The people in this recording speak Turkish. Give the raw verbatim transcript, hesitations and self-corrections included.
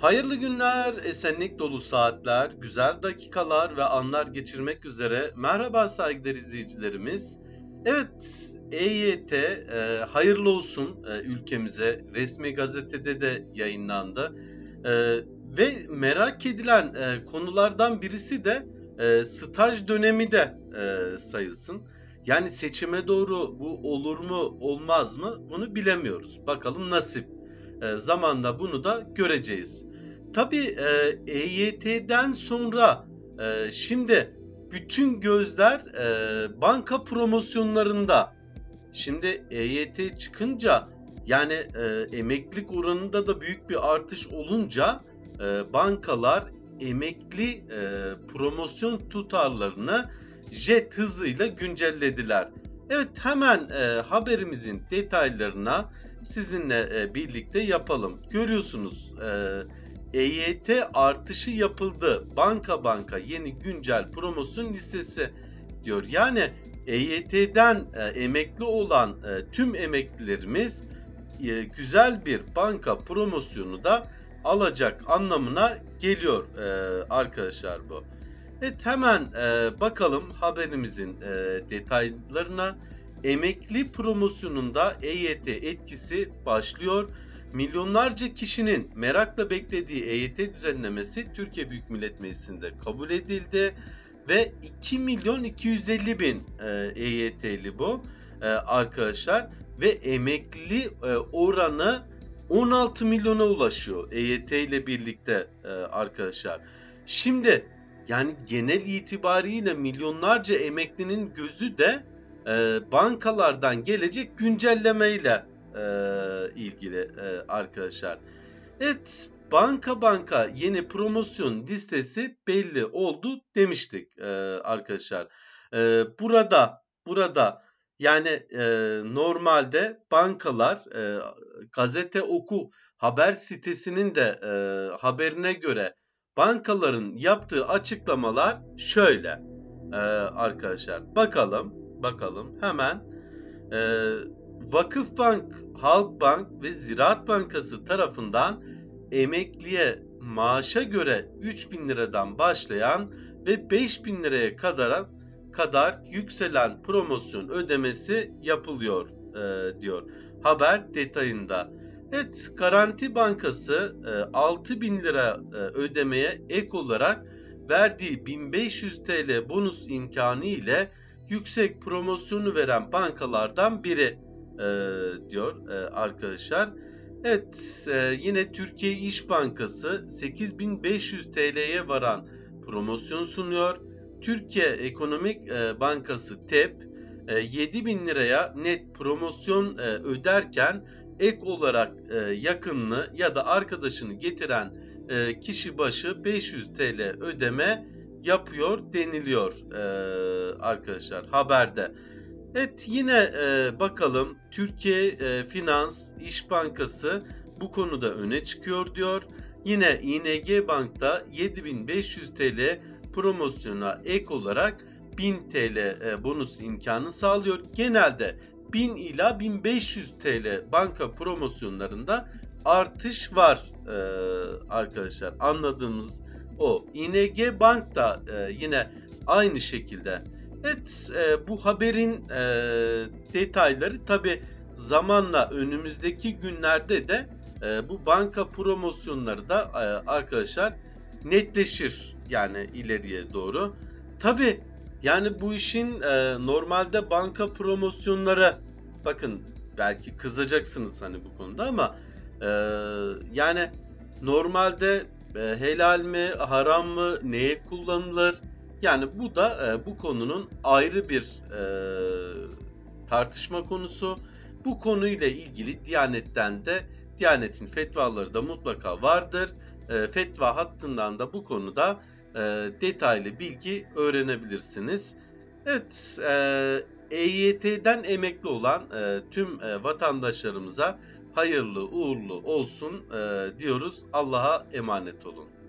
Hayırlı günler, esenlik dolu saatler, güzel dakikalar ve anlar geçirmek üzere. Merhaba saygıdeğer izleyicilerimiz. Evet, E Y T e, hayırlı olsun e, ülkemize. Resmi gazetede de yayınlandı. E, ve merak edilen e, konulardan birisi de e, staj dönemi de e, sayılsın. Yani seçime doğru bu olur mu olmaz mı bunu bilemiyoruz. Bakalım nasip. E, zamanla bunu da göreceğiz. Tabii e, E Y T'den sonra e, şimdi bütün gözler e, banka promosyonlarında. Şimdi E Y T çıkınca yani e, emeklilik oranında da büyük bir artış olunca e, bankalar emekli e, promosyon tutarlarını jet hızıyla güncellediler. Evet, hemen e, haberimizin detaylarına sizinle e, birlikte yapalım. Görüyorsunuz e, E Y T artışı yapıldı. Banka banka yeni güncel promosyon listesi diyor. Yani E Y T'den e, emekli olan e, tüm emeklilerimiz e, güzel bir banka promosyonu da alacak anlamına geliyor e, arkadaşlar bu. Evet, hemen e, bakalım haberimizin e, detaylarına. Emekli promosyonunda E Y T etkisi başlıyor. Milyonlarca kişinin merakla beklediği E Y T düzenlemesi Türkiye Büyük Millet Meclisi'nde kabul edildi ve iki milyon iki yüz elli bin E Y T'li bu e, arkadaşlar ve emekli e, oranı on altı milyona ulaşıyor E Y T ile birlikte e, arkadaşlar. Şimdi yani genel itibariyle milyonlarca emeklinin gözü de e, bankalardan gelecek güncellemeyle e, ilgili e, arkadaşlar. Evet, banka banka yeni promosyon listesi belli oldu demiştik e, arkadaşlar. E, burada burada yani e, normalde bankalar e, gazete oku haber sitesinin de e, haberine göre bankaların yaptığı açıklamalar şöyle e, arkadaşlar. Bakalım bakalım hemen e, Vakıfbank, Halkbank ve Ziraat Bankası tarafından emekliye maaşa göre üç bin liradan başlayan ve beş bin liraya kadar kadar yükselen promosyon ödemesi yapılıyor e, diyor haber detayında. Evet, Garanti Bankası e, altı bin lira e, ödemeye ek olarak verdiği bin beş yüz TL bonus imkanı ile yüksek promosyonu veren bankalardan biri e, diyor e, arkadaşlar. Evet, e, yine Türkiye İş Bankası sekiz bin beş yüz TL'ye varan promosyon sunuyor. Türkiye Ekonomik e, Bankası T E P e, yedi bin liraya net promosyon e, öderken ek olarak e, yakınını ya da arkadaşını getiren e, kişi başı beş yüz TL ödeme yapıyor deniliyor e, arkadaşlar haberde. Evet, yine e, bakalım Türkiye e, Finans İş Bankası bu konuda öne çıkıyor diyor. Yine İ N G Bank'ta yedi bin beş yüz TL promosyona ek olarak bin TL e, bonus imkanı sağlıyor. Genelde bin ila bin beş yüz TL banka promosyonlarında artış var e, arkadaşlar. Anladığımız o. İ N G Bank da e, yine aynı şekilde. Evet, e, bu haberin e, detayları tabi zamanla önümüzdeki günlerde de e, bu banka promosyonları da e, arkadaşlar netleşir yani ileriye doğru. Tabi yani bu işin e, normalde banka promosyonları, bakın belki kızacaksınız hani bu konuda ama e, yani normalde e, helal mi haram mı neye kullanılır? Yani bu da e, bu konunun ayrı bir e, tartışma konusu. Bu konuyla ilgili Diyanet'ten de Diyanet'in fetvaları da mutlaka vardır. E, fetva hattından da bu konuda e, detaylı bilgi öğrenebilirsiniz. Evet, e, Y T'den emekli olan e, tüm e, vatandaşlarımıza hayırlı uğurlu olsun e, diyoruz. Allah'a emanet olun.